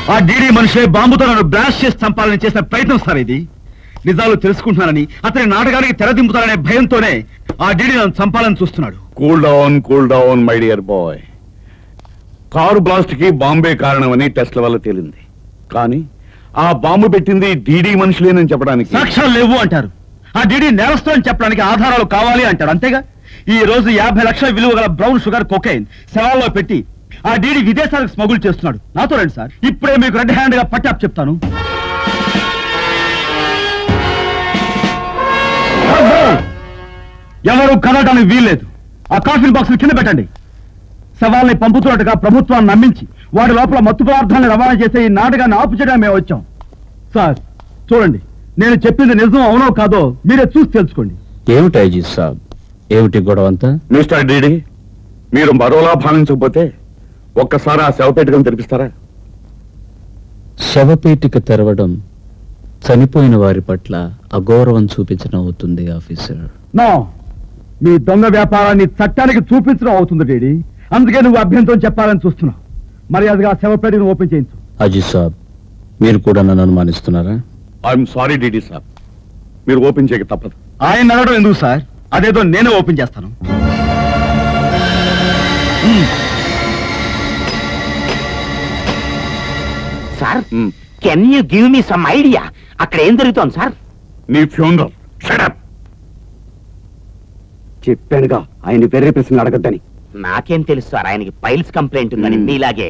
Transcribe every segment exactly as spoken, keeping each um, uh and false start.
ఆ డీడీ మనిషే బాంబుతో నన్ను బ్లాస్ట్ చేసి చంపాలని చేసిన ప్రయత్నం సార్ ఇది. నిజాలు తెలుసుకుంటున్నానని, అతని నాటకానికి తెరదింపుతారనే భయంతోనే ఆ డీడీ నన్ను చంపాలని చూస్తున్నాడు. Cool down cool down my dear boy. Car blast కి బాంబే కారణమని టెస్ట్ల వల్ల తేలింది. కానీ ఆ బాంబు పెట్టింది డీడీ మనుషులేనని చెప్పడానికి సాక్ష్యాలు లేవు అంటారు. ఆ డీడీ నేరస్తు అని చెప్పడానికి ఆధారాలు కావాలి అంటాడు. అంతేగా ఈ రోజు యాభై లక్షల విలువ గల బ్రౌన్ షుగర్ కొకైన్ శవాల్లో పెట్టి ఆ డీడీ విదేశాలకు స్మగుల్ చేస్తున్నాడు. నాతో రండి సార్, ఇప్పుడే మీకు రెడ్ హ్యాండ్ గా పట్టాప్ చెప్తాను. ఎవరు కదలటానికి వీల్లేదు. ఆ కాఫిన్ బాక్స్ కింద పెట్టండి. శవాల్ని పంపుతున్నట్టుగా ప్రభుత్వాన్ని నమ్మించి వాడి లోపల మత్తు పదార్థాన్ని రవాణా చేసే ఈ నాటకాన్ని ఆపు చేయడానికి మేము వచ్చాం. సార్ చూడండి, నేను చెప్పింది నిజం అవునో కాదో మీరే చూసి తెలుసుకోండి. ఏమిటి ఐజీ సాబ్, ఏమిటి గొడవ అంతా? మిస్టర్ డీడీ, మీరు మరోలా భావించకపోతే ఒక్కసారి ఆ శవపేటికను తెరిపిస్తారా? శవపేటిక తెరవడం చనిపోయిన వారి పట్ల అగౌరవం చూపించడం అవుతుంది ఆఫీసర్. నో, మీ దొంగ వ్యాపారాన్ని చట్టానికి చూపించడం అవుతుంది డీడీ. అందుకే నువ్వు అభ్యంతరం చెప్పాలని చూస్తున్నావు. మర్యాదగా శవపేటికను ఓపెన్ చేయించు. అజీ సాబ్, మీరు కూడా నన్ను అనుమానిస్తున్నారా? ఐఎమ్ సారీ డీడీ సాబ్, మీరు ఓపెన్ చేయక తప్పదు. ఆయన అడగడం ఎందుకు సార్, అదేదో నేనే ఓపెన్ చేస్తాను. Sir, can you give me some idea? అక్కడ ఏం జరుగుతోంది సార్? నీ ఫ్యూనరల్. Shut up. చెప్పానుగా ఆయన వేరే ప్రశ్నలు అడగద్దని. నాకేం తెలుసు సార్, ఆయనకి పైల్స్ కంప్లైంట్ ఉందని. మీలాగే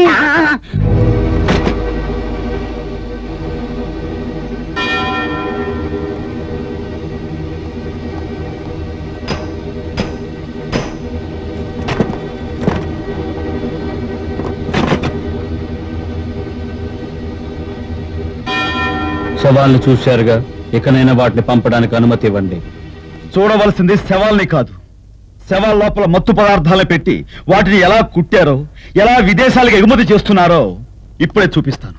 శవాల్ని చూశారుగా, ఇకనైనా వాటిని పంపడానికి అనుమతి ఇవ్వండి. చూడవలసింది శవాల్ని కాదు, శవాల లోపల మత్తు పదార్థాలు పెట్టి వాటిని ఎలా కుట్టారో, ఎలా విదేశాలకు ఎగుమతి చేస్తున్నారో ఇప్పుడే చూపిస్తాను.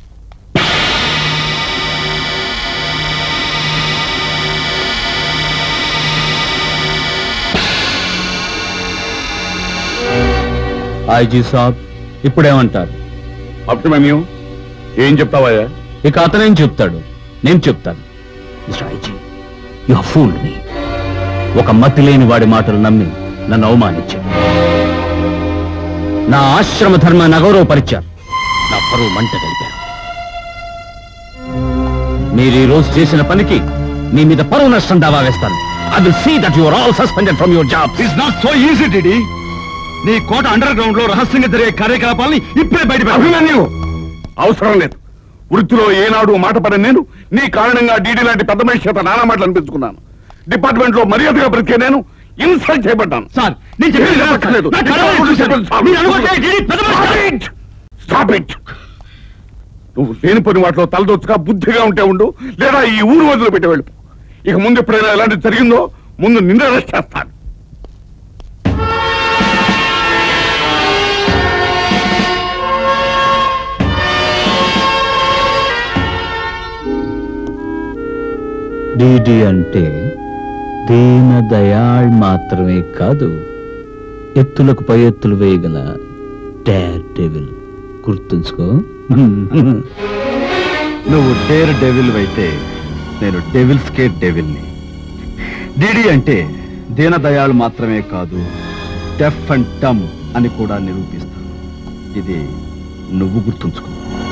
ఐజీ సాబ్, ఇప్పుడేమంటారు? అభిమన్యు, ఏం చెప్తావయ్యా? ఇక అతనేం చెప్తాడు, నేను చెప్తాను. Mr IG, you have fooled me. ఒక మతి లేని వాడి మాటలు నమ్మి నన్ను అవమానించారు. నా ఆశ్రమ ధర్మాన్ని అగౌరవపరిచారు. నా పరువు మంట కలిపారు. మీరు ఈ రోజు చేసిన పనికి మీ మీద పరువు నష్టం దావా వేస్తాను. I will see that you are all suspended from your job. It's not so easy, Didi. నీ కోట అండర్ గ్రౌండ్ లో రహస్యంగా జరిగే కార్యకలాపాలని ఇప్పుడే బయట. అభిమన్యు, అవసరం లేదు. వృత్తిలో ఏనాడు మాట పడని నేను నీ కారణంగా డీడీ లాంటి పెద్ద మనిషి చేత నానా మాటలు అనిపించుకున్నాను. డిపార్ట్మెంట్ లో మర్యాదగా బ్రతికే నేను ఇన్సల్ట్ చేయబడ్డాను. సార్, నేను చెప్పలేదు. నువ్వు లేని పని వాటిలో తలదొచ్చుగా బుద్ధిగా ఉంటే ఉండు, లేదా ఈ ఊరు వదిలి పెట్టి వెళ్ళు. ఇక ముందు ఎప్పుడైనా ఎలాంటి జరిగిందో ముందు నిన్ను అరెస్ట్ చేస్తాను. డీడీ అంటే దీన దయాళ్ మాత్రమే కాదు, ఎత్తులకు పై ఎత్తులు వేయగల డేర్ డెవిల్. గుర్తుంచుకో. నువ్వు డేర్ డెవిల్ అయితే నేను డెవిల్ స్కేట్ డెవిల్ని. డీడీ అంటే దీన దయాళ్ మాత్రమే కాదు, డెఫ్ అండ్ డమ్ అని కూడా నిరూపిస్తాను. ఇది నువ్వు గుర్తుంచుకో.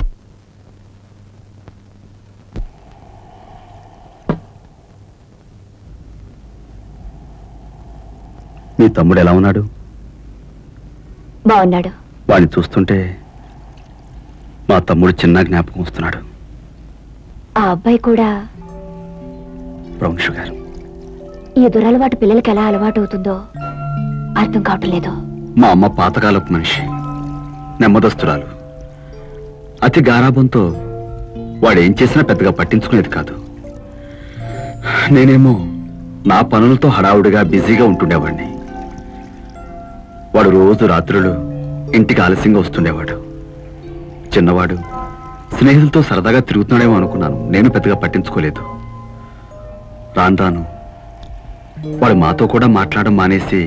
మీ తమ్ముడు ఎలా ఉన్నాడు? బాగున్నాడు. వాడిని చూస్తుంటే మా తమ్ముడు చిన్న జ్ఞాపకం వస్తున్నాడు. ఆ అబ్బాయి కూడా బ్రౌన్ షుగర్. ఈ దురలవాటు పిల్లలకి ఎలా అలవాటు అవుతుందో అర్థం కావటం లేదు. మా అమ్మ పాతకాలపు మనిషి, నెమ్మదస్తురాలు. అతి గారాబంతో వాడేం చేసినా పెద్దగా పట్టించుకునేది కాదు. నేనేమో నా పనులతో హడావుడిగా బిజీగా ఉంటుండేవాడిని. వాడు రోజు రాత్రులు ఇంటికి ఆలస్యంగా వస్తుండేవాడు. చిన్నవాడు స్నేహితులతో సరదాగా తిరుగుతున్నాడేమో అనుకున్నాను. నేను పెద్దగా పట్టించుకోలేదు. రాను రాను వాడు మాతో కూడా మాట్లాడడం మానేసి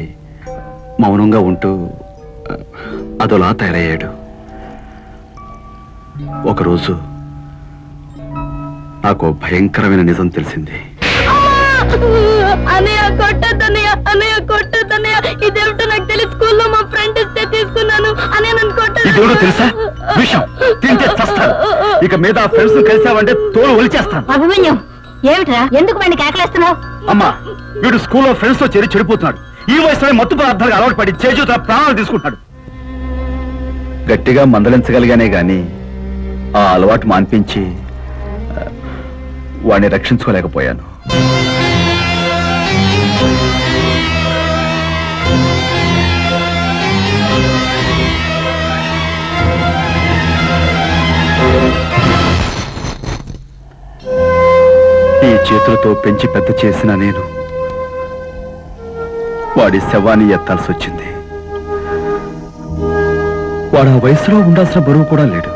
మౌనంగా ఉంటూ అదోలా తయారయ్యాడు. ఒకరోజు నాకు భయంకరమైన నిజం తెలిసింది. అన్నయ్య కొట్టద్దన్నయ్య, అన్నయ్య కొట్టద్దన్నయ్య. ఇదేమిటో నాకు తెలియదు. స్కూల్లో మా ఫ్రెండ్ ఇస్తే తీసుకున్నాను. అన్నయ్య నన్ను ఇదేమిటో తెలుసా? విషయం తింటే చస్తాను. ఇక మీద ఫ్రెండ్స్ కలిసావంటే తోలు ఒలిచేస్తాను. అభిమన్యం, ఏమిట్రా ఎందుకు వాడిని కేకలేస్తున్నావు? అమ్మా, వీడు స్కూల్లో ఫ్రెండ్స్ తో చేరి చెడిపోతున్నాడు. ఈ వయసులో మత్తు పదార్థాలకు అలవాటు పడి చేజూత ప్రాణాలు తీసుకుంటాడు. గట్టిగా మందలించగలిగానే గాని ఆ అలవాటు మాన్పించి వాడిని రక్షించుకోలేకపోయాను. ఈ చేతులతో పెంచి పెద్ద చేసిన నేను వాడి శవాన్ని ఎత్తాల్సి వచ్చింది. వాడు ఆ వయసులో ఉండాల్సిన బరువు కూడా లేడు.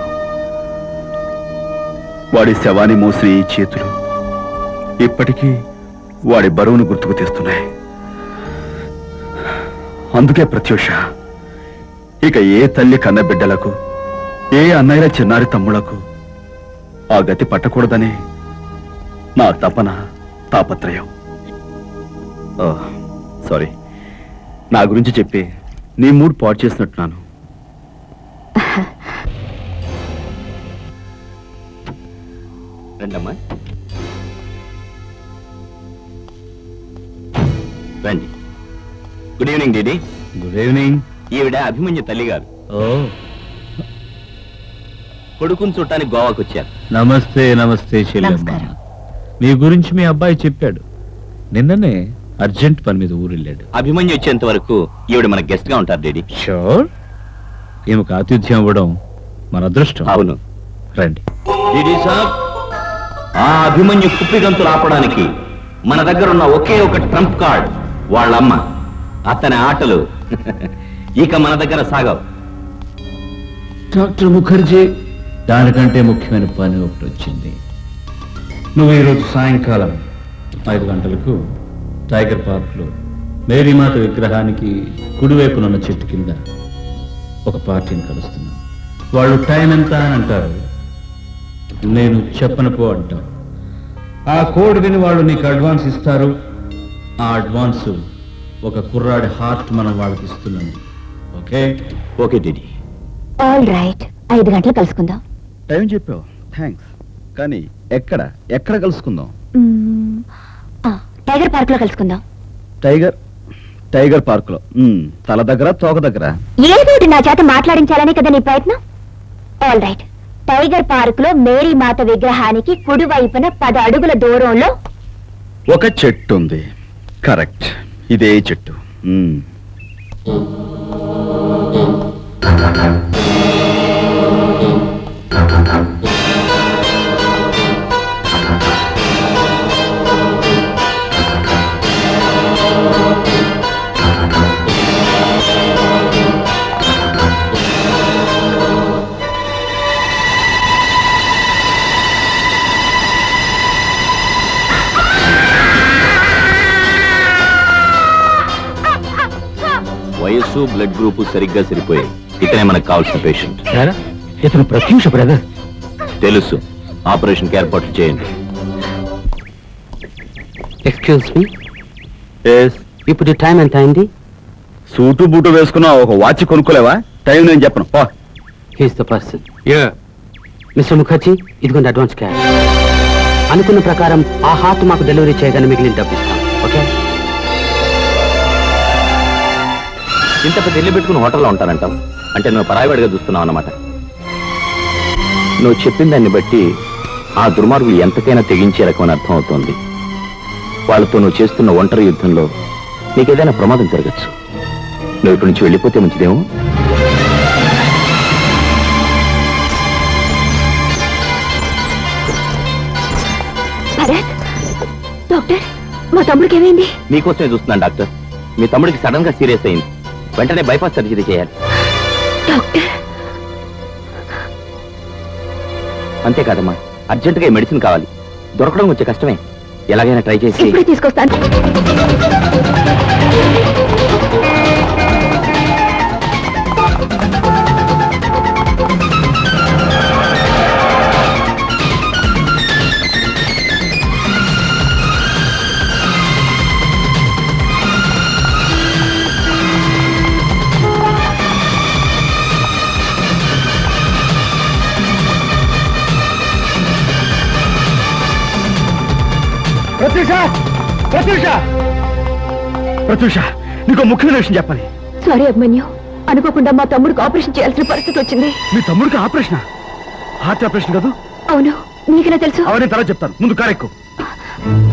వాడి శవాన్ని మోసిన ఈ చేతులు ఇప్పటికీ వాడి బరువును గుర్తుకు తెస్తున్నాయి. అందుకే ప్రత్యూష, ఇక ఏ తల్లి కన్న బిడ్డలకు, ఏ అన్నయ్యల చిన్నారి తమ్ముళ్లకు ఆ గతి పట్టకూడదని నా తపన, తాపత్రయం. సారీ, నా గురించి చెప్పి నీ మూడ్ పాడు చేసినట్టున్నాను. రండమ్మా, రండి. Good evening DD. Good evening. ఈవిడ అభిమన్యు తల్లి గారు. ఓ, కొడుకుని చూడటానికి గోవాకు వచ్చారు. నమస్తే. నమస్తే చెల్లెమ్మ. నీ గురించి మీ అబ్బాయి చెప్పాడు. నిన్ననే అర్జెంట్ పని మీద ఊరెళ్ళాడు. అభిమన్యు వచ్చేంత వరకు ఈవిడ మన గెస్ట్ గా ఉంటారు డీడీ. షూర్. ఈమెకు ఆతిథ్యం ఇవ్వడం మన అదృష్టం. అవును. రండి. డీడీ సాబ్, ఆ అభిమన్యు కుప్పిగంతులు ఆపడానికి మన దగ్గర ఉన్న ఒకే ఒక ట్రంప్ కార్డ్ వాళ్ళమ్మ. అతని ఆటలు ఇక మన దగ్గర సాగవు. డాక్టర్ ముఖర్జీ, దానికంటే ముఖ్యమైన పని ఒకటి వచ్చింది. నువ్వు ఈరోజు సాయంకాలం ఐదు గంటలకు టైగర్ పార్క్లో మేరీమాత విగ్రహానికి కుడివైపునున్న చెట్టు కింద ఒక పార్టీని కలుస్తున్నాను. వాళ్ళు టైం ఎంత అని అంటారు, నేను చెప్పను పో అంటావు. ఆ కోడ్ విని వాళ్ళు నీకు అడ్వాన్స్ ఇస్తారు. ఆ అడ్వాన్స్ ఒక కుర్రాడి హార్ట్ మనం వాళ్ళకి ఇస్తున్నాను. Okay? Okay DD. All right, ఐదు గంటలు కలుసుకుందాం. టైం చెప్పావు, థ్యాంక్స్. కానీ ఎక్కడ ఎక్కడ కలుసుకుందాం? మ్మ్. ఆ, టైగర్ పార్క్ లో కలుసుకుందాం. టైగర్ టైగర్ పార్క్ లో తల దగ్గర, తోక దగ్గర? ఏదోటి నా చేత మాట్లాడించాలని కదా నీ ప్రయత్నం. ఆల్ రైట్, టైగర్ పార్క్ లో మేరీ మాత విగ్రహానికి కుడివైపున పది అడుగుల దూరంలో ఒక చెట్టు ఉంది. కరెక్ట్, ఇదే చెట్టు. మ్మ్. వయస్సు, బ్లడ్ గ్రూప్ సరిగ్గా సరిపోయాయి. ఇతనే మనకు కావాల్సిన పేషెంట్. ఇతను ప్రత్యూష బ్రదర్. తెలుసు. ఆపరేషన్ కి ఏర్పాట్లు చేయండి. Excuse me, yes. ఇప్పుడు టైం ఎంత అయింది? సూటు బూటు వేసుకున్నా ఒక వాచ్ కొనుక్కోలేవా? టైం నేను చెప్పను. He's the person. Mr Mukherjee, ఇదిగోండి అడ్వాన్స్ క్యాష్. అనుకున్న ప్రకారం ఆ హార్ట్ మాకు డెలివరీ చేయగానే మిగిలిన డబ్బు ఇస్తాం. ఓకే? ఇంత పెద్ద ఇల్లు పెట్టుకుని హోటల్లో ఉంటానంటాం అంటే నువ్వు పరాయివాడిగా చూస్తున్నావు అన్నమాట. నువ్వు చెప్పిన దాన్ని బట్టి ఆ దుర్మార్గులు ఎంతకైనా తెగించే రకం అని అర్థం అవుతోంది. వాళ్ళతో నువ్వు చేస్తున్న ఒంటరి యుద్ధంలో నీకేదైనా ప్రమాదం జరగచ్చు. నువ్వు ఇక్కడి నుంచి వెళ్ళిపోతే మంచిదేమో. డాక్టర్, మా తమ్ముడికి ఏమైంది? మీకోసమే చూస్తున్నాను డాక్టర్. మీ తమ్ముడికి సడన్ గా సీరియస్ అయింది. వెంటనే బైపాస్ సర్జరీ చేయాలి. డాక్టర్, అంతేకాదమ్మా, అర్జెంటుగా ఈ మెడిసిన్ కావాలి. దొరకడం వచ్చే కష్టమే. ఎలాగైనా ట్రై చేసి ఇప్పుడే తీసుకొస్తాను. ప్రత్యూష ప్రత్యూష ప్రత్యూష నీకు ముఖ్యమైన విషయం చెప్పాలి. సారీ అభిమన్యు, అనుకోకుండా మా తమ్ముడికి ఆపరేషన్ చేయాల్సిన పరిస్థితి వచ్చింది. మీ తమ్ముడికి ఆపరేషన్? హార్ట్ ఆపరేషన్ కాదు? అవును, నీకెలా తెలుసు? అవన్నీ తర్వాత చెప్తాను, ముందు కారెక్కు.